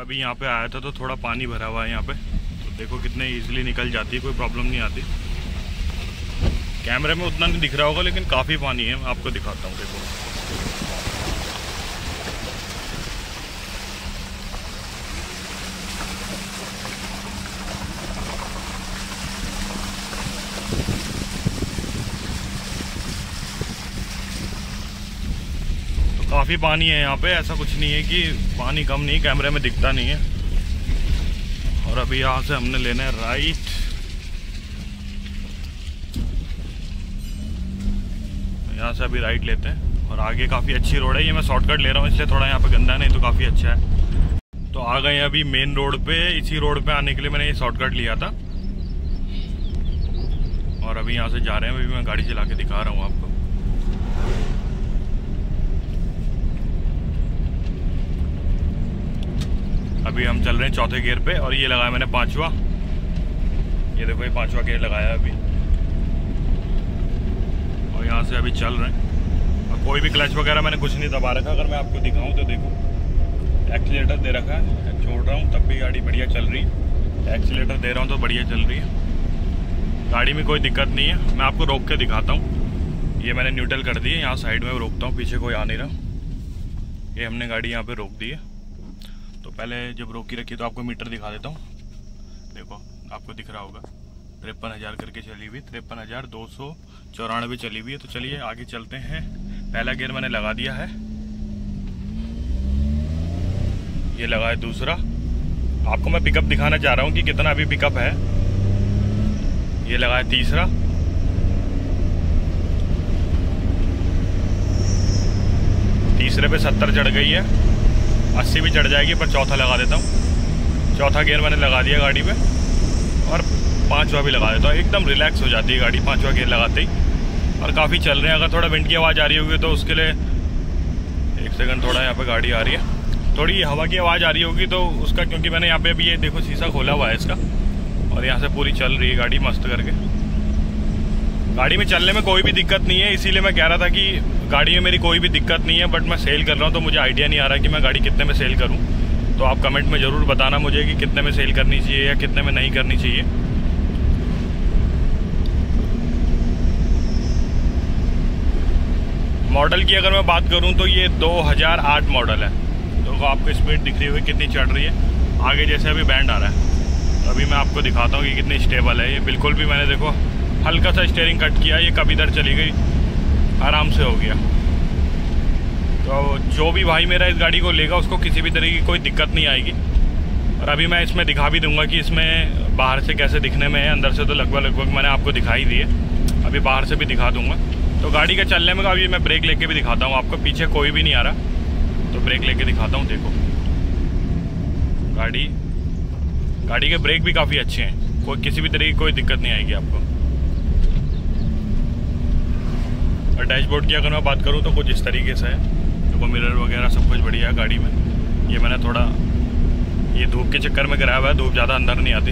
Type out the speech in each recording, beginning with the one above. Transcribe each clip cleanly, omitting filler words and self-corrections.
अभी यहाँ पे आया था तो थोड़ा पानी भरा हुआ है यहाँ पे, तो देखो कितने इजीली निकल जाती है, कोई प्रॉब्लम नहीं आती। कैमरे में उतना नहीं दिख रहा होगा लेकिन काफ़ी पानी है, मैं आपको दिखाता हूँ। देखो तो काफ़ी पानी है यहाँ पे, ऐसा कुछ नहीं है कि पानी कम नहीं, कैमरे में दिखता नहीं है। और अभी यहाँ से हमने लेना है राइट। यहाँ से अभी राइट लेते हैं और आगे काफ़ी अच्छी रोड है। ये मैं शॉर्टकट ले रहा हूँ इसलिए थोड़ा यहाँ पे गंदा नहीं तो काफ़ी अच्छा है। तो आ गए अभी मेन रोड पे। इसी रोड पे आने के लिए मैंने ये शॉर्टकट लिया था और अभी यहाँ से जा रहे हैं। अभी मैं गाड़ी चला के दिखा रहा हूँ आपको। अभी हम चल रहे हैं चौथे गियर पे और ये लगाया मैंने पांचवा। ये देखो ये पांचवा गियर लगाया अभी और यहाँ से अभी चल रहे हैं। और कोई भी क्लच वगैरह मैंने कुछ नहीं दबा रखा। अगर मैं आपको दिखाऊं तो देखो एक्सीलेटर दे रखा है, छोड़ रहा हूँ तब भी गाड़ी बढ़िया चल रही है। एक्सीलेटर दे रहा हूँ तो बढ़िया चल रही है, गाड़ी में कोई दिक्कत नहीं है। मैं आपको रोक के दिखाता हूँ। ये मैंने न्यूट्रल कर दी है, यहाँ साइड में रोकता हूँ, पीछे कोई आ नहीं रहा। ये हमने गाड़ी यहाँ पे रोक दी है। तो पहले जब रोकी रखी तो आपको मीटर दिखा देता हूँ। देखो आपको दिख रहा होगा 53,000 करके चली हुई, 53,294 चली हुई है। तो चलिए आगे चलते हैं। पहला गियर मैंने लगा दिया है, ये लगा है दूसरा। आपको मैं पिकअप दिखाना चाह रहा हूँ कि कितना अभी पिकअप है। ये लगा है तीसरा, तीसरे पे 70 चढ़ गई है, 80 भी चढ़ जाएगी, पर चौथा लगा देता हूँ। चौथा गियर मैंने लगा दिया गाड़ी पे और पांचवा भी लगा देता हूँ। एकदम रिलैक्स हो जाती है गाड़ी पांचवा गियर लगाते ही। और काफ़ी चल रहे हैं। अगर थोड़ा विंड की आवाज़ आ रही होगी तो उसके लिए एक सेकंड, थोड़ा यहाँ पे गाड़ी आ रही है, थोड़ी हवा की आवाज़ आ रही होगी तो उसका, क्योंकि मैंने यहाँ पे अभी ये देखो शीशा खोला हुआ है इसका और यहाँ से पूरी चल रही है गाड़ी मस्त करके। गाड़ी में चलने में कोई भी दिक्कत नहीं है, इसीलिए मैं कह रहा था कि गाड़ी में मेरी कोई भी दिक्कत नहीं है। बट मैं सेल कर रहा हूँ तो मुझे आइडिया नहीं आ रहा कि मैं गाड़ी कितने में सेल करूँ। तो आप कमेंट में ज़रूर बताना मुझे कि कितने में सेल करनी चाहिए या कितने में नहीं करनी चाहिए। मॉडल की अगर मैं बात करूँ तो ये 2008 मॉडल है। तो आपको स्पीड दिख रही होगी कितनी चढ़ रही है। आगे जैसे अभी बैंड आ रहा है तो अभी मैं आपको दिखाता हूँ कि कितनी स्टेबल है ये। बिल्कुल भी मैंने देखो हल्का सा स्टीयरिंग कट किया, ये कभी इधर चली गई, आराम से हो गया। तो जो भी भाई मेरा इस गाड़ी को लेगा उसको किसी भी तरह की कोई दिक्कत नहीं आएगी। और अभी मैं इसमें दिखा भी दूंगा कि इसमें बाहर से कैसे दिखने में है। अंदर से तो लगभग मैंने आपको दिखाई दी है, अभी बाहर से भी दिखा दूंगा। तो गाड़ी के चलने में अभी मैं ब्रेक लेके भी दिखाता हूँ आपको। पीछे कोई भी नहीं आ रहा तो ब्रेक लेके दिखाता हूँ। देखो गाड़ी के ब्रेक भी काफ़ी अच्छे हैं, कोई किसी भी तरह की कोई दिक्कत नहीं आएगी आपको। और डैशबोर्ड की अगर मैं बात करूँ तो कुछ इस तरीके से है। देखो मिरर वगैरह सब कुछ बढ़िया है गाड़ी में। ये मैंने थोड़ा ये धूप के चक्कर में गिराया हुआ है, धूप ज़्यादा अंदर नहीं आती।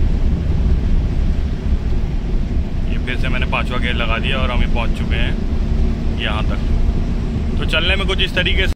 ये फिर से मैंने पांचवा गियर लगा दिया और हम पहुँच चुके हैं यहाँ तक। तो चलने में कुछ इस तरीके से